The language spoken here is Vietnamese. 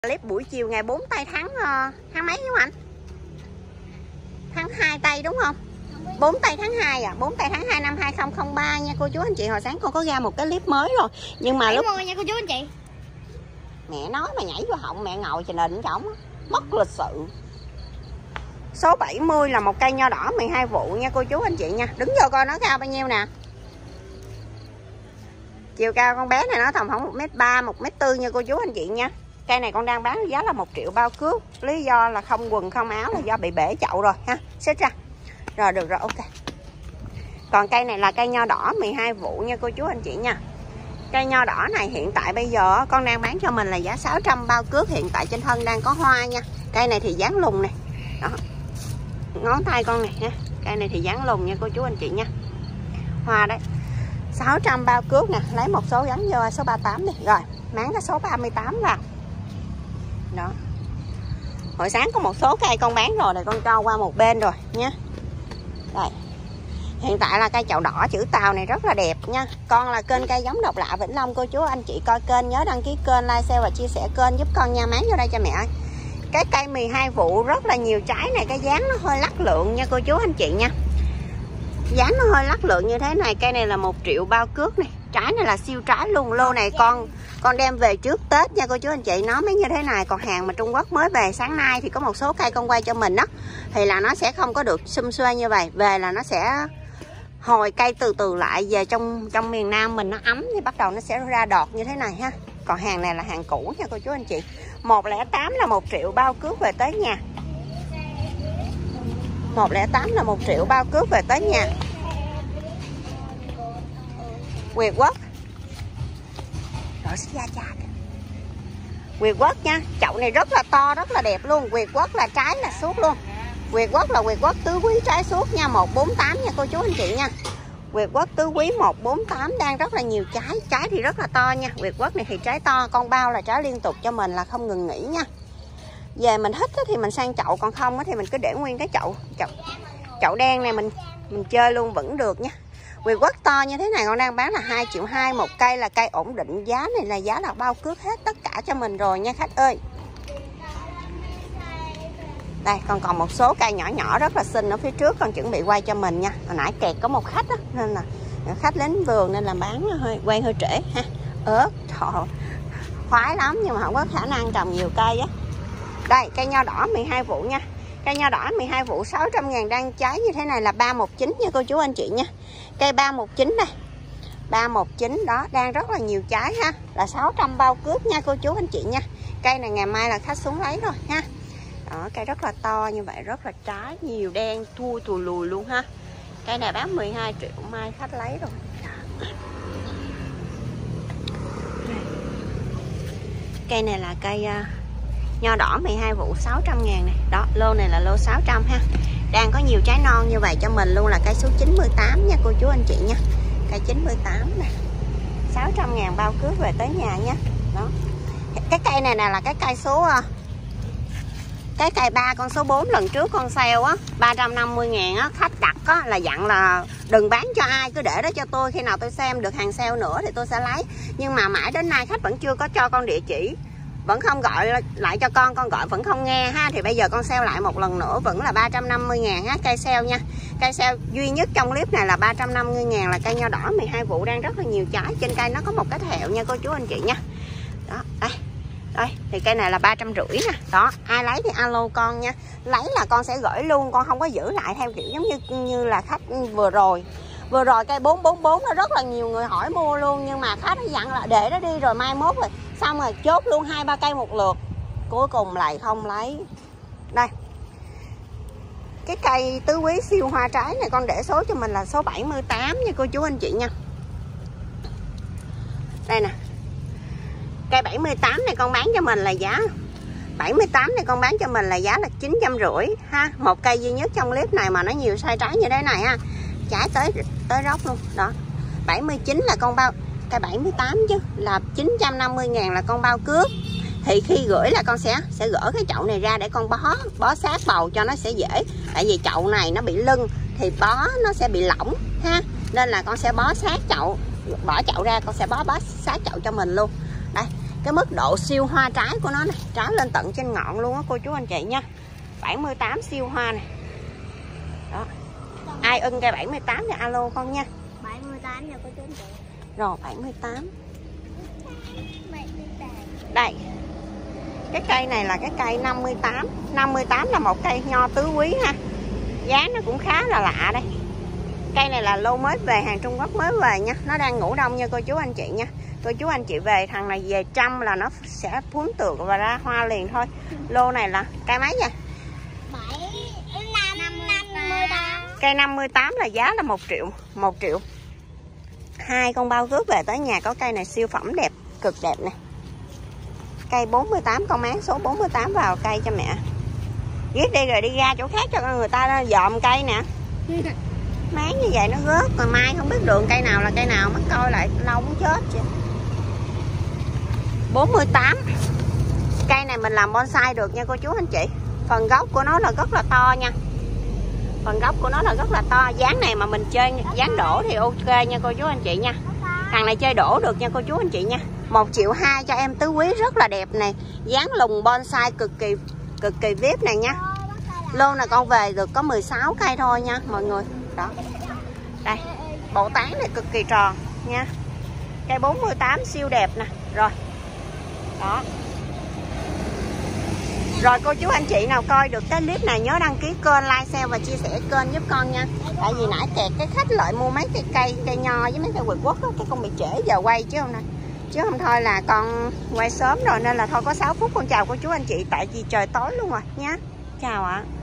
Clip buổi chiều ngày 4 tây tháng mấy đúng không anh? Tháng 2 tây đúng không? 4 tây tháng 2 à, 4 tây tháng 2 năm 2003 nha cô chú anh chị. Hồi sáng con có ra một cái clip mới rồi. Nhưng mà lúc nha cô chú anh chị. mẹ nói mà nhảy vô họng mẹ ngồi trên nền trống mất lịch sự. Số 70 là một cây nho đỏ 12 vụ nha cô chú anh chị nha. Đứng vô coi nó cao bao nhiêu nè. Chiều cao con bé này nó tầm khoảng 1m3, 1m4 nha cô chú anh chị nha. Cây này con đang bán giá là 1 triệu bao cước. Lý do là không quần không áo là do bị bể chậu rồi ha. Xếp ra. Rồi được rồi, ok. Còn cây này là cây nho đỏ 12 vụ nha cô chú anh chị nha. Cây nho đỏ này hiện tại bây giờ con đang bán cho mình là giá 600 bao cước. Hiện tại trên thân đang có hoa nha. Cây này thì dáng lùn này. Đó. Ngón tay con này nha. Cây này thì dáng lùn nha cô chú anh chị nha. Hoa đấy. 600 bao cước nè. Lấy một số gắn vô số 38 đi. Rồi máng cái số 38 vào. Đó. Hồi sáng có một số cây con bán rồi, để con cho qua một bên rồi nha. Đây. Hiện tại là cây chậu đỏ chữ Tàu này rất là đẹp nha. Con là kênh cây giống độc lạ Vĩnh Long. Cô chú anh chị coi kênh nhớ đăng ký kênh, like, share và chia sẻ kênh giúp con nha. Máng vô đây cho mẹ ơi. Cái cây 12 vụ rất là nhiều trái này. Cái dáng nó hơi lắc lượng nha cô chú anh chị nha. Dáng nó hơi lắc lượng như thế này. Cây này là 1 triệu bao cước này. Trái này là siêu trái luôn. Lô này con đem về trước Tết nha cô chú anh chị. Nó mới như thế này. Còn hàng mà Trung Quốc mới về sáng nay thì có một số cây con quay cho mình đó, thì là nó sẽ không có được xum xuê như vậy. Về là nó sẽ hồi cây từ từ lại. Về trong miền Nam mình nó ấm thì bắt đầu nó sẽ ra đọt như thế này ha. Còn hàng này là hàng cũ nha cô chú anh chị. 108 là 1 triệu bao cước về tới nhà. 108 là 1 triệu bao cước về tới nhà. Nguyệt Quốc. Rồi xích da cha. Nguyệt Quốc nha. Chậu này rất là to, rất là đẹp luôn. Nguyệt Quốc là trái là suốt luôn. Nguyệt Quốc là Nguyệt Quốc tứ quý trái suốt nha. 148 nha cô chú anh chị nha. Nguyệt Quốc tứ quý 148 đang rất là nhiều trái. Trái thì rất là to nha. Nguyệt Quốc này thì trái to. Con bao là trái liên tục cho mình là không ngừng nghỉ nha. Về mình thích thì mình sang chậu, còn không thì mình cứ để nguyên cái chậu đen này mình chơi luôn vẫn được nha. Nguyệt Quốc to như thế này con đang bán là 2,2 triệu một cây, là cây ổn định. Giá này là giá là bao cước hết tất cả cho mình rồi nha khách ơi. Đây còn một số cây nhỏ nhỏ rất là xinh ở phía trước con chuẩn bị quay cho mình nha. Hồi nãy kẹt có một khách đó, nên là khách đến vườn nên là bán quay hơi trễ ha. Trời, khoái lắm nhưng mà không có khả năng trồng nhiều cây á. Đây cây nho đỏ 12 vụ nha. Cây nho đỏ 12 vụ 600.000 đang trái như thế này là 319 nha cô chú anh chị nha. Cây 319 đây. 319 đó đang rất là nhiều trái ha. Là 600 bao cước nha cô chú anh chị nha. Cây này ngày mai là khách xuống lấy rồi ha. Đó, cây rất là to như vậy, rất là trái nhiều đen thùi lùi luôn ha. Cây này bán 12 triệu mai khách lấy rồi. Cây này là cây nho đỏ 12 vụ 600.000 này. Đó, lô này là lô 600 ha. Đang có nhiều trái non như vậy cho mình luôn, là cây số 98 nha cô chú anh chị nha. Cây 98 nè. 600.000 bao cước về tới nhà nha. Đó. Cái cây này nè là cái cây số cái cây 3 con số 4 lần trước con sale á 350.000 á, khách đặt á là dặn là đừng bán cho ai, cứ để đó cho tôi, khi nào tôi xem được hàng sale nữa thì tôi sẽ lấy. Nhưng mà mãi đến nay khách vẫn chưa có cho con địa chỉ, vẫn không gọi lại cho con gọi vẫn không nghe ha. Thì bây giờ con sale lại một lần nữa vẫn là 350.000 ha, cây sale nha. Cây sale duy nhất trong clip này là 350.000 là cây nho đỏ 12 vụ đang rất là nhiều trái. Trên cây nó có một cái thẹo nha cô chú anh chị nha. Đó, đây thì cây này là 350 nè. Đó, ai lấy thì alo con nha. Lấy là con sẽ gửi luôn, con không có giữ lại theo kiểu giống như là khách vừa rồi cây 444 nó rất là nhiều người hỏi mua luôn, nhưng mà khách nó dặn là để nó đi rồi mai mốt rồi xong rồi chốt luôn 2-3 cây một lượt, cuối cùng lại không lấy. Đây cái cây tứ quý siêu hoa trái này con để số cho mình là số 78 nha cô chú anh chị nha. Đây nè, cây 78 này con bán cho mình là giá 78 này con bán cho mình là giá là 950 ha. Một cây duy nhất trong clip này mà nó nhiều size trái như thế này ha. Trái tới róc luôn. Đó. 79 là con bao, cây 78 chứ là 950.000 là con bao cước. Thì khi gửi là con sẽ gỡ cái chậu này ra để con bó sát bầu cho nó sẽ dễ. Tại vì chậu này nó bị lưng thì bó nó sẽ bị lỏng ha. Nên là con sẽ bó sát chậu, bỏ chậu ra con sẽ bó sát chậu cho mình luôn. Đây, cái mức độ siêu hoa trái của nó này, trái lên tận trên ngọn luôn á cô chú anh chị nha. 78 siêu hoa này. Đó. Ai ưng cây 78 thì alo con nha. 78 nha cô chú anh chị. Rồi 78. Đây. Cái cây này là cái cây 58. 58 là một cây nho tứ quý ha. Giá nó cũng khá là lạ đây. Cây này là lô mới về, hàng Trung Quốc mới về nha. Nó đang ngủ đông nha cô chú anh chị nha. Cô chú anh chị về thằng này về trăm là nó sẽ cuốn tược và ra hoa liền thôi. Lô này là cây mấy vậy? 58. Cây 58 là giá là 1 triệu. 1 triệu. 2 con bao cước về tới nhà có cây này siêu phẩm đẹp, cực đẹp nè. Cây 48, con máng số 48 vào cây cho mẹ. Ghét đi rồi đi ra chỗ khác cho người ta dòm cây nè. Máng như vậy nó rớt, rồi mai không biết đường cây nào là cây nào, mất coi lại lâu muốn chết chứ. 48. Cây này mình làm bonsai được nha cô chú anh chị. Phần gốc của nó là rất là to nha. Phần gốc của nó là rất là to. Dáng này mà mình chơi dáng đổ thì ok nha cô chú anh chị nha. Thằng này chơi đổ được nha cô chú anh chị nha. 1,2 triệu cho em tứ quý rất là đẹp này. Dáng lùng bonsai cực kỳ vip này nha. Lô này con về được có 16 cây thôi nha mọi người. Đó. Đây, bộ tán này cực kỳ tròn nha. Cây 48 siêu đẹp nè. Rồi. Đó. Rồi cô chú anh chị nào coi được cái clip này nhớ đăng ký kênh, like, share và chia sẻ kênh giúp con nha. Tại vì nãy kẹt cái khách lợi mua mấy cây nho với mấy cây quỳ quất đó, cái con bị trễ giờ quay chứ không nè. Chứ không thôi là con quay sớm rồi nên là thôi có 6 phút con chào cô chú anh chị tại vì trời tối luôn rồi nha. Chào ạ.